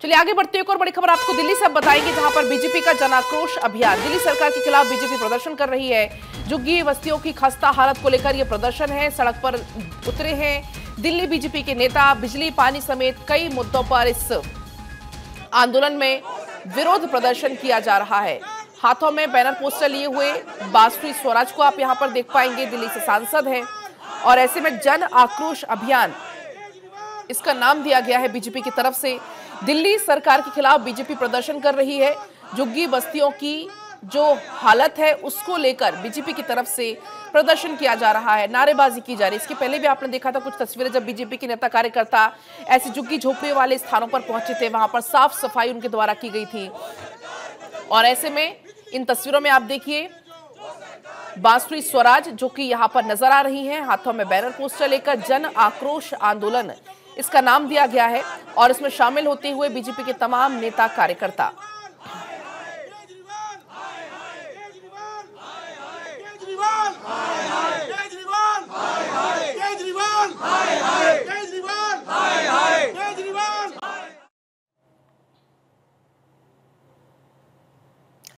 चलिए आगे बढ़ते हैं। एक और बड़ी खबर आपको दिल्ली से अब बताएंगे, जहां पर बीजेपी का जन आक्रोश अभियान। दिल्ली सरकार के खिलाफ बीजेपी प्रदर्शन कर रही है। झुग्गी बस्तियों की खस्ता हालत को लेकर यह प्रदर्शन है। सड़क पर उतरे हैं दिल्ली बीजेपी के नेता। बिजली पानी समेत कई मुद्दों पर इस आंदोलन में विरोध प्रदर्शन किया जा रहा है। हाथों में बैनर पोस्टर लिए हुए बांसुरी स्वराज को आप यहां पर देख पाएंगे। दिल्ली से सांसद हैं और ऐसे में जन आक्रोश अभियान इसका नाम दिया गया है बीजेपी की तरफ से। दिल्ली सरकार के खिलाफ बीजेपी प्रदर्शन कर रही है। झुग्गी बस्तियों की जो हालत है उसको लेकर बीजेपी की तरफ से प्रदर्शन किया जा रहा है, नारेबाजी की जा रही है। इसके पहले भी आपने देखा था कुछ तस्वीरें, जब बीजेपी के नेता कार्यकर्ता ऐसे झुग्गी झोपड़ी वाले स्थानों पर पहुंचे थे, वहां पर साफ सफाई उनके द्वारा की गई थी। और ऐसे में इन तस्वीरों में आप देखिए बांसुरी स्वराज जो कि यहां पर नजर आ रही हैं, हाथों में बैनर पोस्टर लेकर। जन आक्रोश आंदोलन इसका नाम दिया गया है और इसमें शामिल होते हुए बीजेपी के तमाम नेता कार्यकर्ता।